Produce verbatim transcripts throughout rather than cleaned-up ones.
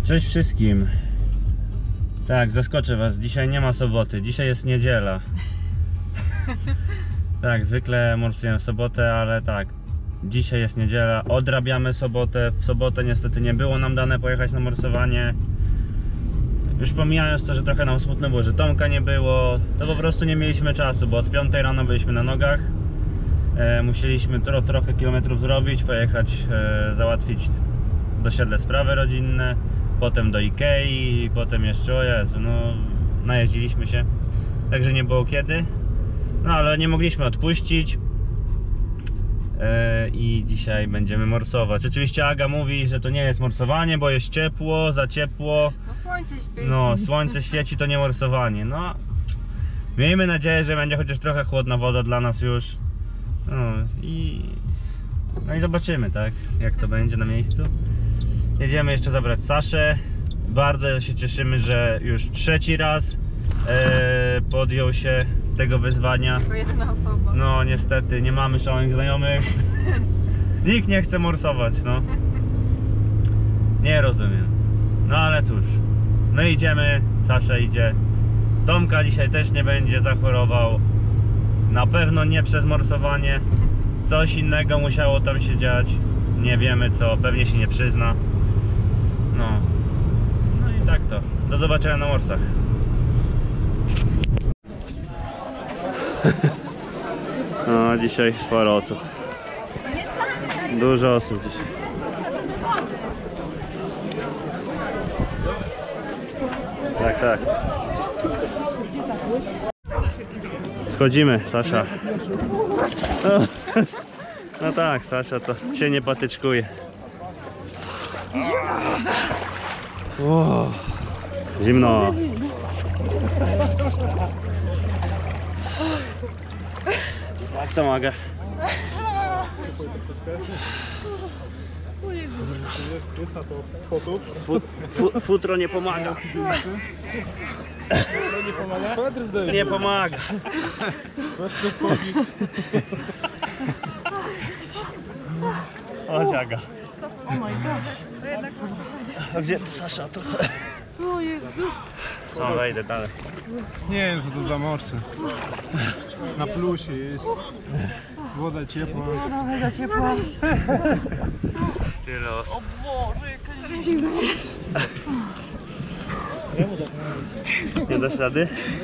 Cześć wszystkim. Tak, zaskoczę was, dzisiaj nie ma soboty, dzisiaj jest niedziela. Tak, zwykle morsujemy w sobotę, ale tak, dzisiaj jest niedziela, odrabiamy sobotę. W sobotę niestety nie było nam dane pojechać na morsowanie. Już pomijając to, że trochę nam smutno było, że Tomka nie było, to po prostu nie mieliśmy czasu, bo od piątej rano byliśmy na nogach. e, Musieliśmy tro, trochę kilometrów zrobić, pojechać, e, załatwić dosiedle sprawy rodzinne, potem do Ikei i potem jeszcze, o Jezu, no najeździliśmy się, także nie było kiedy. No ale nie mogliśmy odpuścić. I dzisiaj będziemy morsować. Oczywiście Aga mówi, że to nie jest morsowanie, bo jest ciepło, za ciepło. No słońce świeci. No, słońce świeci, to nie morsowanie. No, miejmy nadzieję, że będzie chociaż trochę chłodna woda dla nas już. No i, no i zobaczymy, tak, jak to będzie na miejscu. Jedziemy jeszcze zabrać Saszę. Bardzo się cieszymy, że już trzeci raz e, podjął się tego wyzwania. Tylko jedna osoba. No niestety, nie mamy szalonych znajomych. Nikt nie chce morsować, no. Nie rozumiem. No ale cóż. No idziemy, Sasza idzie. Tomka dzisiaj też nie będzie, zachorował. Na pewno nie przez morsowanie. Coś innego musiało tam się dziać. Nie wiemy co, pewnie się nie przyzna. No. No i tak to. Do zobaczenia na morsach. No, dzisiaj sporo osób. Dużo osób dzisiaj. Tak, tak. Wchodzimy, Sasza. No, no tak, Sasza to się nie patyczkuje. Wow. Zimno. Jak to maga? Jest na to sposób. Fut, fu, futro nie pomaga. Nie pomaga? Nie pomaga. O, Aga. O mój Boże. To jednak A gdzie Sasza to? o Jezu. No wejdę dalej. Nie wiem, że to za morse. Na plusie jest. Woda ciepła. Trochę za ciepło. Tyle osób. O Boże, jakaś zimna. Nie dasz rady?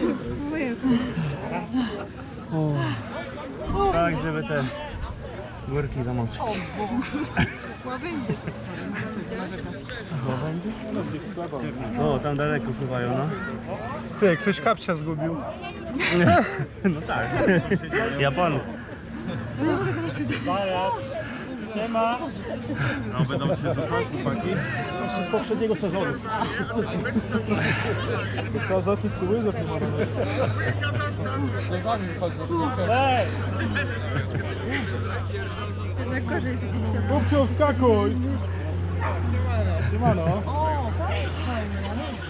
Tak, żeby te górki zamoczyć. O Boże. Łabędzie są. Łabędzie? O, tam daleko pływają, no. Ty, ktoś kapcia zgubił. No tak. Japonów. Nie mogę zobaczyć. Siema. No będą się rzucać, chłopaki. Jeszcze z poprzedniego sezonu. Zacząć tu łyżę przymarować. Ej! Jednak gorzej jest jakieś ciepło. Kupcio, wskakuj! Siemano. O, fajnie.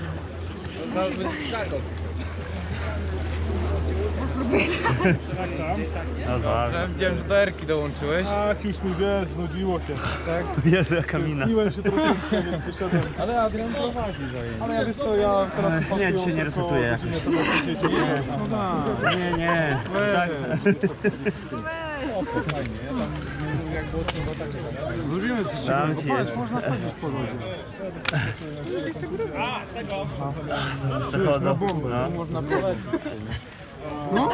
Jak tam? No tak. Widziałem, że do Erki dołączyłeś. Ach, już mi wiesz, znudziło się. Tak? Jezu, jaka mina. Piłem się troszeczkę, więc wyszedłem. Ale Adrian prowadzi zajęcie. Ale ja wiesz co, ja teraz Ech, nie, dzisiaj nie resetuję jakoś. No tak. Nie, nie. Tak. O, fajnie, ja tam jak było trzeba tak. Zrobimy coś Tam ciekawego. ci Patrz, jest. można chodzić po lodzie. Na Zachodzą. bombę, No. no. Można polecić. No?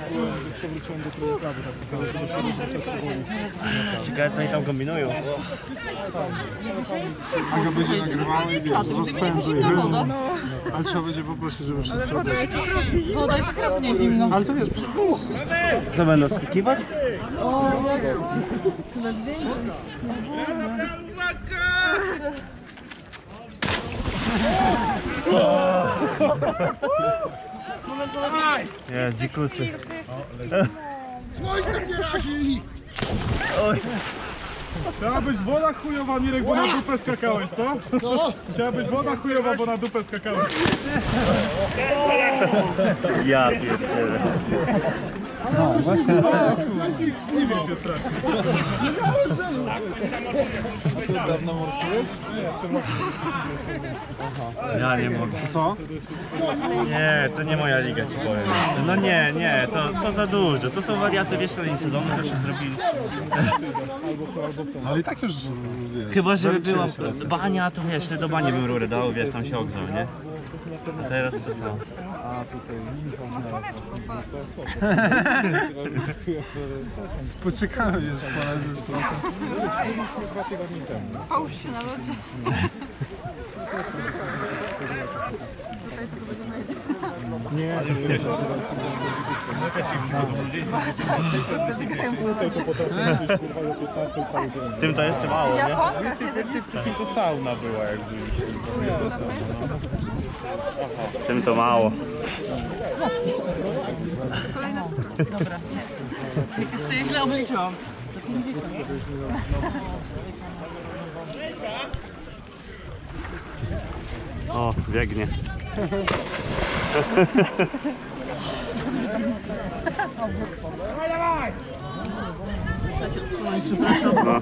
Ciekawe co oni tam kombinują. Aga będzie nagrywała i wiesz, z rozpędu i wymu. Ale trzeba będzie poprosić, żeby wszyscy odeszli. Woda jest okropnie zimno. Ale to wiesz, przepraszam. Co będą skakiwać? O, chyba zdjęcie. Jest, dzikusy. Słońce mnie razi! Oj. Chciała być woda chujowa, Mirek, bo na dupę skakałeś, co? Co? Chciała być woda chujowa, bo na dupę skakałeś. Ja pierdzielę. No właśnie. Dziwię się strasznie. Ty dawno morszyłeś? Ja nie mogę. To co? Nie, to nie moja liga, ci powiem. No nie, nie, to, to za dużo. To są wariaty, wiesz, na sezonu już się zrobili. Ale i tak już, wiesz, Chyba, żeby była zaliczyłeś raz. bania, to wiesz, ty do bani bym rury dał, wiesz, tam się ogrzał, nie? A teraz to co? A tutaj poczekamy jeszcze, poleżysz trochę. Połóż się na lodzie. Tutaj tylko będę mieć. Nie, Tym to jeszcze mało, nie? Japonka kiedy wcześniej to sauna była, jak byliśmy. Tym to mało. kolejna. Dobra. Jak sobie źle obliczyłam. O, biegnie. No.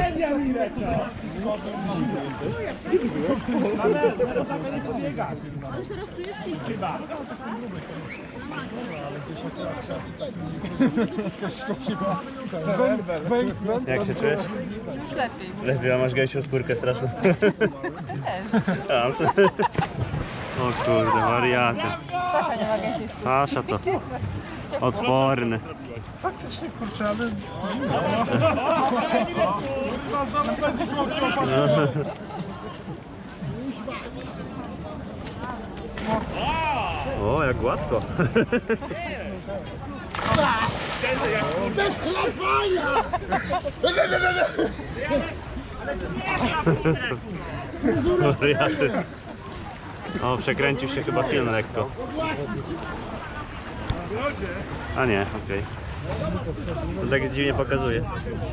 Jak się czujesz? Już lepiej. Lepiej, a masz gęsią skórkę straszną. Szans. O kurde, wariaty. Sasza nie ma gęsiej skóry. Sasza to odporny. Faktycznie, kurczę, ale... O, jak gładko. Bez chlapania! Wariaty. O, przekręcił się chyba film lekko. A nie, okej. To tak dziwnie pokazuje.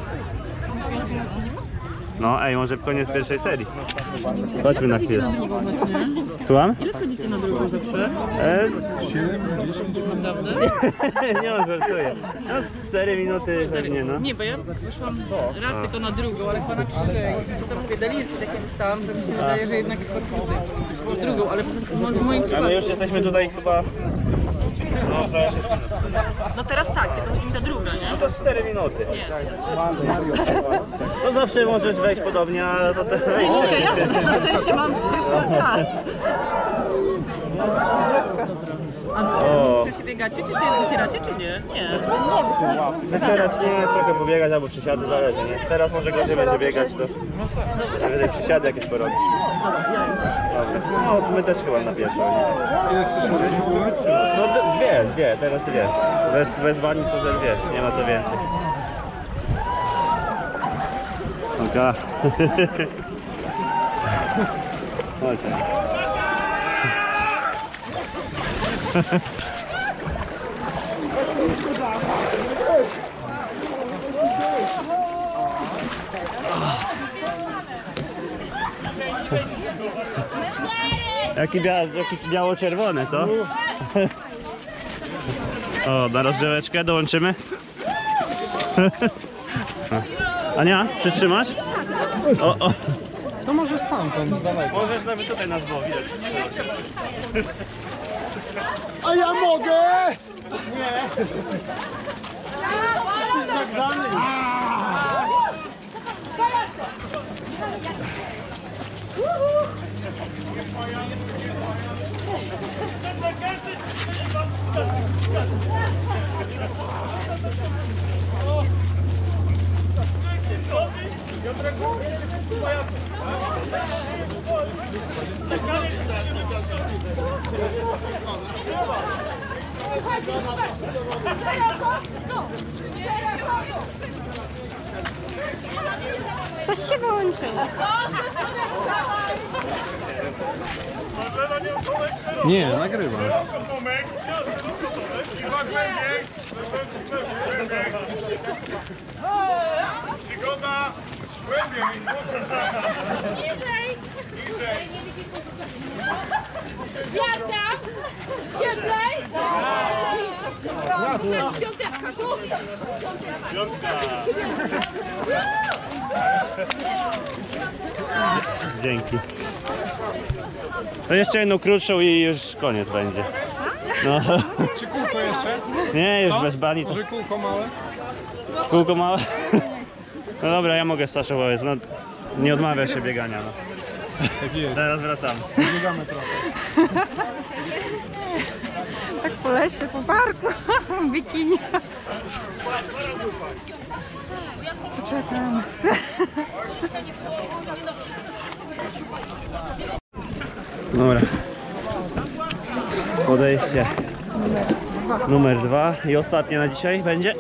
No ej, może koniec pierwszej serii. Chodźmy na chwilę. Słucham? Ile chodzicie na drugą zawsze? E, siedem, dziesięć Naprawdę? nie mam, żartuję. No z cztery minuty pewnie, no. Nie, bo ja wyszłam raz tylko na drugą, ale chyba na trzy. I potem mówię, delirki takie dostałam, że mi się wydaje, że jednak chyba krócej. Wyszło drugą, ale potem w moim A przypadku... my już jesteśmy tutaj chyba... No prawie sześć minut. No teraz tak, tylko chodzi mi ta druga, nie? No to cztery minuty. Nie. No zawsze możesz wejść podobnie, ale to też... Nie, nie, ja to na szczęście mam już czas. A O. czy się biegacie, czy się wycieracie, czy nie? Nie. Nie, Wycierać nie, trochę pobiegać albo przysiady, zależy, nie? Teraz może gorzej będzie biegać, to... Wyżej przysiady jakieś porobić. Dobra. No, my też chyba na pierwszą, nie? Ile chcesz robić w ogóle? No d- dwie, dwie, teraz dwie. Bez, bez bani to ze dwie, nie ma co więcej. Oka. Chodź. Jaki, bia jaki biało-czerwony, co? O, na rozgrzeweczkę dołączymy. Ania, przytrzymasz? O, o. To może stamtąd, zdawaj. Możesz nawet tutaj nas było widać. A ja mogę! Coś się wyłączyło. Nie, nagrywam. Przygoda! Głębiej! Jak tam? Cieplej? Piąteczka. Dzięki. To jeszcze jedną krótszą i już koniec będzie. No. Czy kółko jeszcze? Nie, już Co? bez bani. To... Może kółko małe? Kółko małe? No dobra, ja mogę Sasza powiedz, no nie odmawia się biegania. No. Tak jest. Teraz wracamy. Biegamy trochę. Tak po lesie, po parku, w bikini. Poczekam. Dobra. Podejście numer dwa i ostatnie na dzisiaj będzie.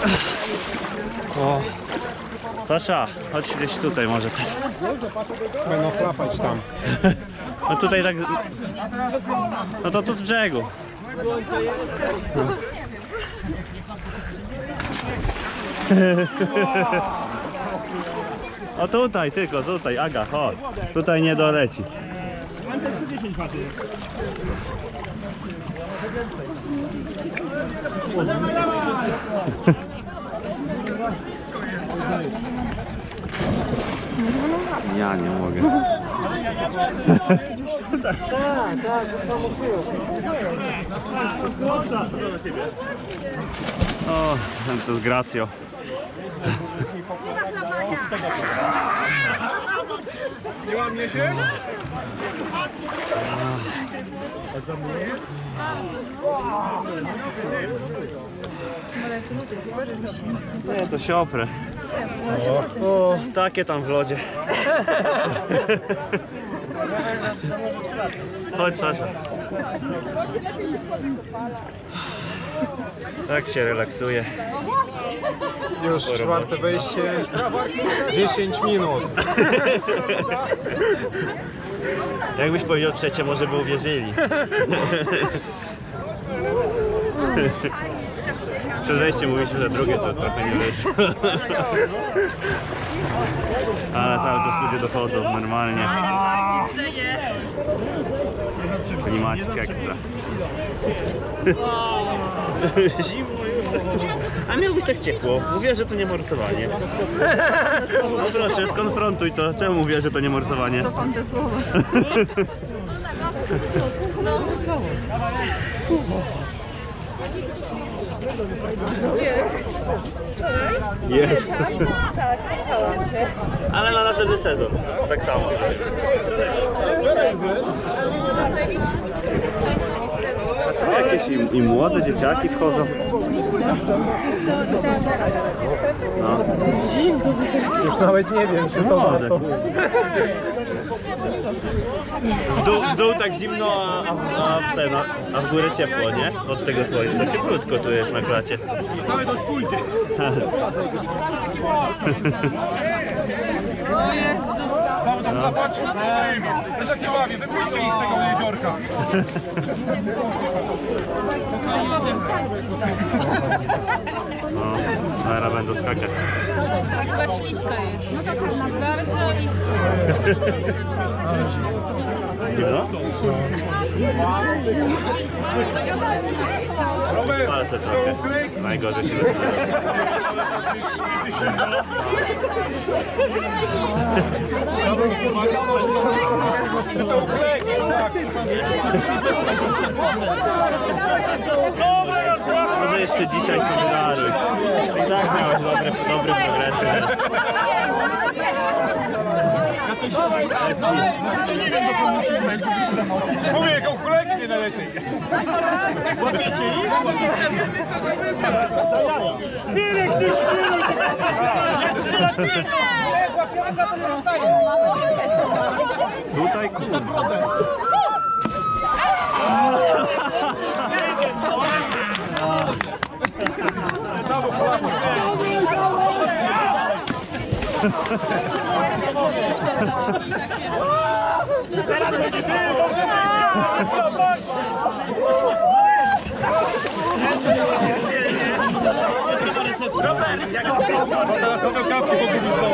O. Sasza, chodź gdzieś tutaj może. Będą chlapać tam. No tutaj tak... No to tu z brzegu. O tutaj, tylko tutaj, Aga, chodź. Tutaj nie doleci. Ja nie mogę. O, to z gracją. Nie łamie się? Nie, to się oprę. O, o, takie tam w lodzie. Chodź Sasza. Tak się relaksuje. Już czwarte wejście. dziesięć minut. Jakbyś powiedział trzecie, może by uwierzyli. Przed wejściem mówiliśmy, że drugie to trochę nie wyszło. Ale cały czas ludzie dochodzą normalnie. Klimacik ekstra. Zimno już. A miało być tak ciepło. Mówię, że to nie morsowanie. No proszę, skonfrontuj to. Czemu mówię, że to nie morsowanie? Cofam te słowa. Jest. Ale na następny sezon. Tak samo. A tu jakieś i, i młode dzieciaki wchodzą. No. Już nawet nie wiem, czy to Młode. warto. W dół, w dół tak zimno, a, a, a, ten, a, a w górę ciepło, nie? Od tego słońca. Cieplutko tu jest na klacie. Dawaj to spójdzie. No. Zobacz, też jak nie ławie, wypuśćcie ich z tego jeziorka. No, zaraz będą skakać. Tak chyba śliska jest. No to proszę bardzo i... Zimno? Robert, Palce trochę. Najgorzej się może jeszcze dzisiaj sobie daruj. I tak miałeś dobre, dobre progresy. mówię, jaką chuleknie najlepiej. Łapiecie ich? Mirek, ty świni! Tutaj kurwa. Teraz co to kapki pogubić znowu?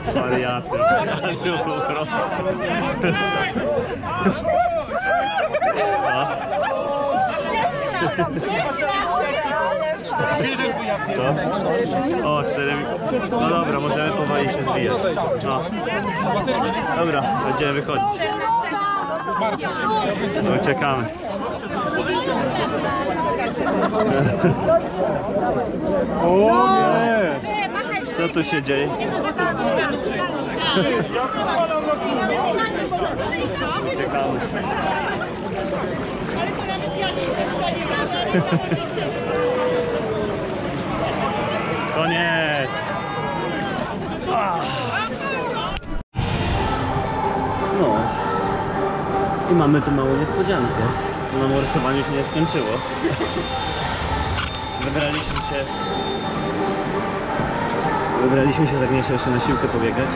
Wariaty. Po prostu. O, cztery. No dobra, możemy powoli się zbijać. No. Dobra, będziemy wychodzić. No, uciekamy. O nie! Co tu się dzieje? Uciekamy. Koniec! No i mamy tu małą niespodziankę. Na morsowaniu się nie skończyło. Wybraliśmy się Wybraliśmy się z Agnieszą jeszcze na siłkę pobiegać.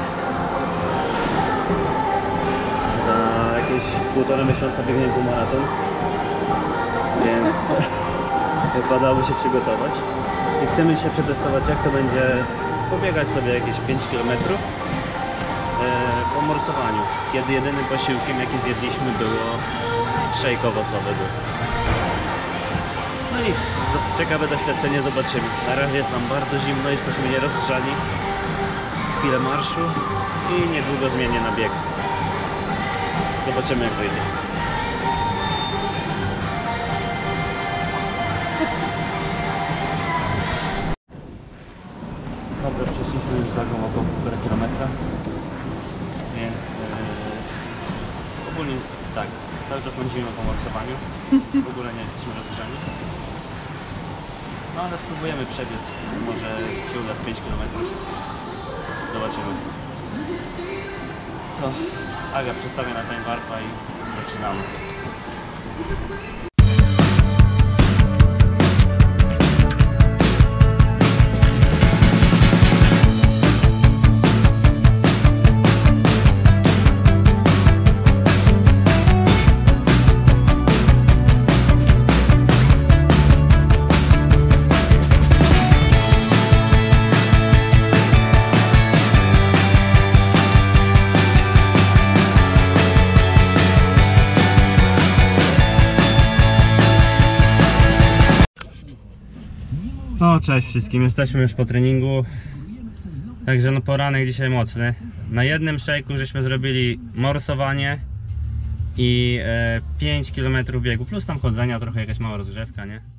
Za jakieś półtora miesiąca biegniemy półmaraton. Więc wypadałoby się przygotować. I chcemy się przetestować, jak to będzie pobiegać sobie jakieś pięć kilometrów po morsowaniu. Kiedy jedynym posiłkiem, jaki zjedliśmy, było szejk owocowy. No nic, ciekawe doświadczenie, zobaczymy. Na razie jest nam bardzo zimno, jesteśmy nierozgrzani. Chwilę marszu i niedługo zmienię na bieg. Zobaczymy, jak wyjdzie. Dobra, przeszliśmy już za około półtora kilometra, więc yy, ogólnie tak, cały czas mędzimy po morsowaniu, w ogóle nie jesteśmy rozgrzani. No ale spróbujemy przebiec, może się uda z pięć kilometrów, zobaczymy. Co? Aga przestawia na time warpa i zaczynamy. No cześć wszystkim, jesteśmy już po treningu. Także no poranek dzisiaj mocny. Na jednym szejku żeśmy zrobili morsowanie i e, pięć kilometrów biegu, plus tam chodzenia, trochę jakaś mała rozgrzewka, nie?